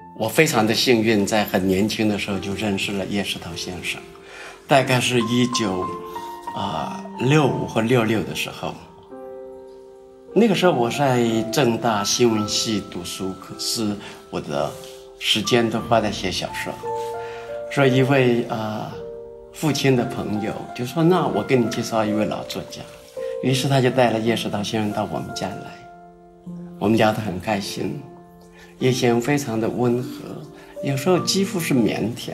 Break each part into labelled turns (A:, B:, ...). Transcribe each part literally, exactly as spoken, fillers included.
A: 我非常的幸运，在很年轻的时候就认识了叶石头先生，大概是一九啊六五或六六的时候。那个时候我在政大新闻系读书，可是我的时间都花在写小说。所以一位啊、呃、父亲的朋友就说：“那我给你介绍一位老作家。”于是他就带了叶石涛先生到我们家来，我们聊得很开心。叶先生非常的温和，有时候几乎是腼腆。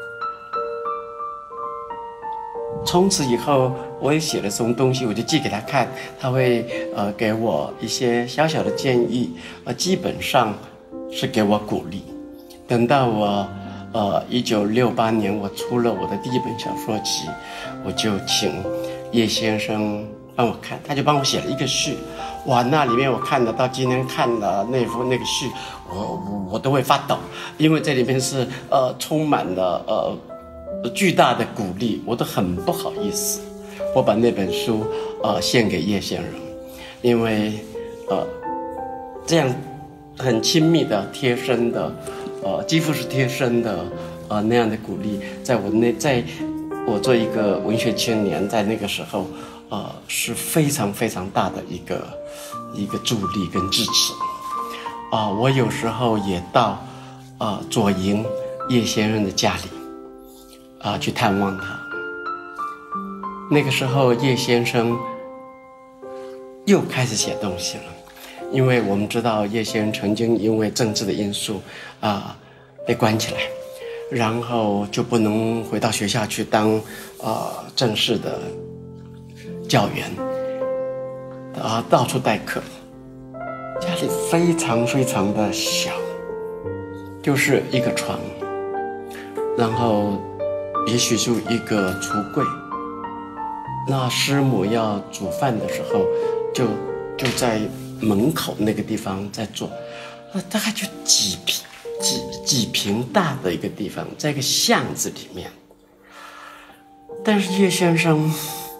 A: 从此以后，我也写了什么东西，我就寄给他看，他会呃给我一些小小的建议，呃，基本上是给我鼓励。等到我呃一九六八年我出了我的第一本小说集，我就请叶先生帮我看，他就帮我写了一个序。哇，那里面我看了，到今天看了那幅那个序，我我我都会发抖，因为这里面是呃充满了呃巨大的鼓励，我都很不好意思。我把那本书呃献给叶先生，因为呃这样很亲密的、贴身的，呃几乎是贴身的呃那样的鼓励，在我那在我做一个文学青年，在那个时候呃是非常非常大的一个一个助力跟支持。啊、呃，我有时候也到呃左营叶先生的家里啊、呃、去探望他。那个时候叶先生又开始写东西了，因为我们知道叶先生曾经因为政治的因素啊、呃、被关起来，然后就不能回到学校去当啊、呃、正式的教员啊、呃、到处代课。家里非常非常的小，就是一个床，然后也许是一个橱柜。那师母要煮饭的时候，就就在门口那个地方在做，那大概就几平几几平大的一个地方，在一个巷子里面。但是叶先生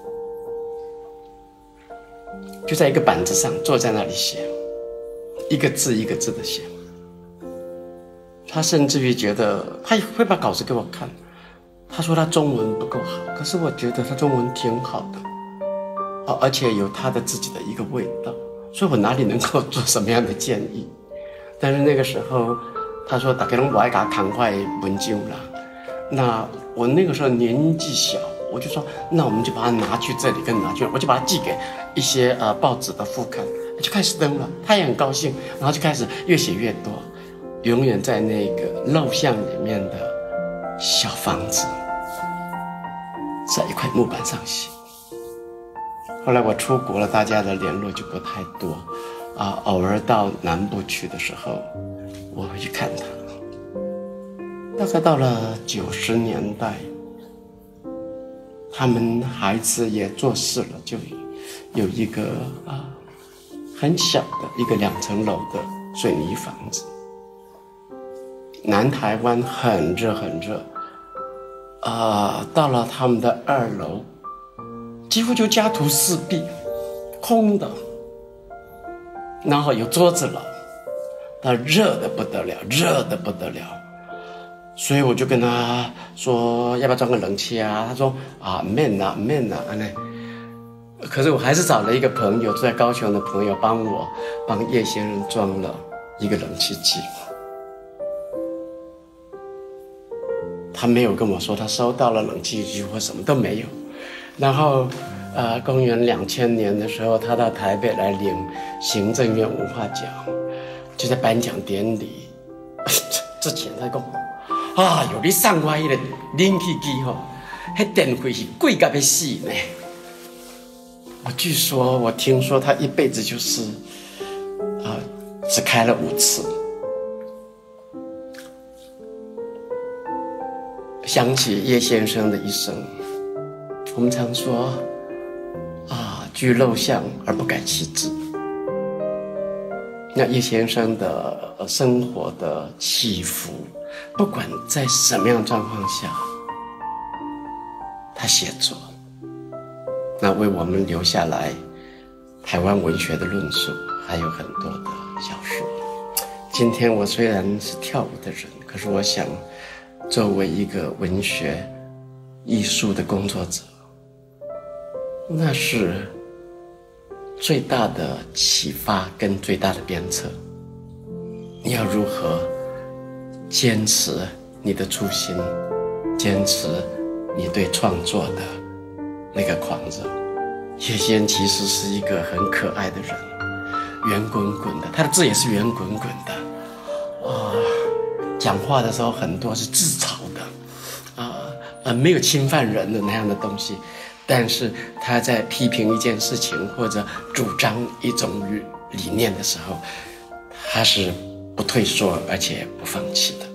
A: 就在一个板子上坐在那里写，一个字一个字的写。他甚至于觉得他会把稿子给我看，他说他中文不够好，可是我觉得他中文挺好的，哦，而且有他的自己的一个味道，所以我哪里能够做什么样的建议？但是那个时候他说大家都不爱给他看坏文章啦，那我那个时候年纪小，我就说那我们就把它拿去这里跟拿去，我就把它寄给一些呃报纸的副刊，就开始登了，他也很高兴，然后就开始越写越多，永远在那个陋巷里面的小房子，在一块木板上写。后来我出国了，大家的联络就不太多啊，偶尔到南部去的时候，我会去看他。大概到了九十年代，他们孩子也做事了，就有一个啊很小的一个两层楼的水泥房子。南台湾很热很热，啊、呃，到了他们的二楼，几乎就家徒四壁，空的，然后有桌子了，那热的不得了，热的不得了，所以我就跟他说要不要装个冷气啊？他说啊，免啦免啦，安内。可是我还是找了一个朋友，住在高雄的朋友，帮我帮叶先生装了一个冷气机。他没有跟我说他收到了冷气机或什么都没有。然后呃，公元两千年的时候，他到台北来领行政院文化奖，就在颁奖典礼之前他讲啊，有你送我那个冷气机吼，那电费是贵到要死呢。我据说我听说他一辈子就是啊、呃，只开了五次。想起叶先生的一生，我们常说啊，居陋巷而不改其志。那叶先生的生活的起伏，不管在什么样的状况下，他写作，那为我们留下来台湾文学的论述，还有很多的小说。 今天我虽然是跳舞的人，可是我想，作为一个文学艺术的工作者，那是最大的启发跟最大的鞭策。你要如何坚持你的初心，坚持你对创作的那个狂热。叶先其实是一个很可爱的人，圆滚滚的，他的字也是圆滚滚的啊、呃，讲话的时候很多是自嘲的啊、呃，呃，没有侵犯人的那样的东西，但是他在批评一件事情或者主张一种理念的时候，他是不退缩而且不放弃的。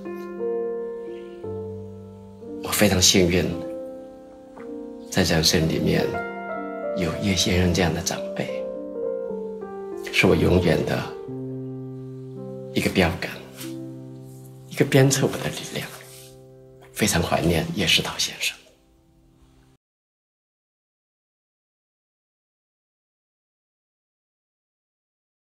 A: 我非常幸运，在人生里面有叶先生这样的长辈，是我永远的一个标杆，一个鞭策我的力量。非常怀念叶世陶先生。